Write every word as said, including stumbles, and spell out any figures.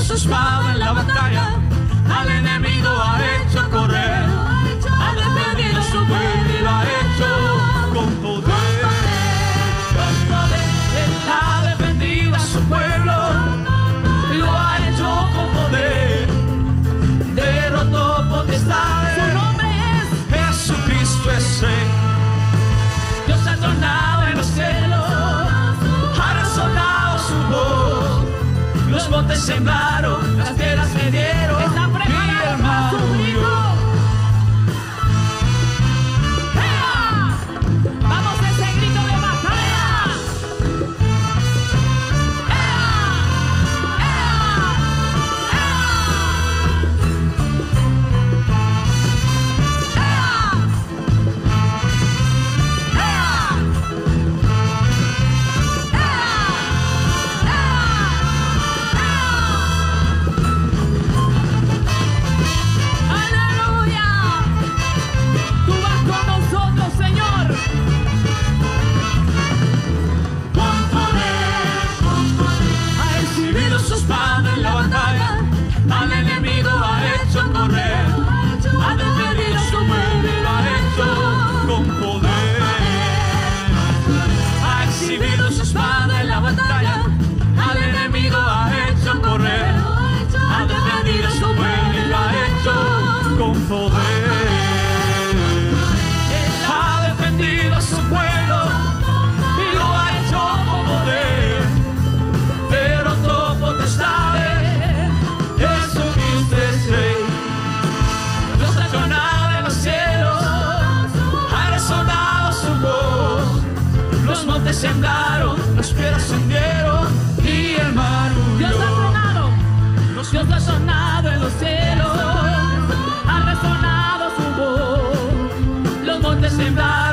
su espada en la batalla, al enemigo ha hecho correr, ha defendido su pueblo y lo ha hecho con poder. Él ha defendido a su pueblo y lo ha hecho con poder. Derrotó potestades. Su nombre es Jesucristo es Rey. Dios ha tornado en los cielos, ha resonado su voz. Los montes temblaron, las piedras se dieron, están preparados para su grito. Vamos a ese grito de batalla. Al enemigo ha hecho correr, ha defendido su pueblo y lo ha hecho con poder. Ha exhibido su espada en la batalla, al enemigo ha hecho correr, ha defendido su pueblo y lo ha hecho con poder. Él ha defendido a su pueblo y lo ha hecho con poder. Derrotó potestades. Dios ha sonado en los cielos, ha resonado su voz. Los montes temblaron, las piedras se hundieron y el mar huyó. Dios ha sonado, Dios ha sonado en los cielos, ha resonado su voz. Los montes temblaron.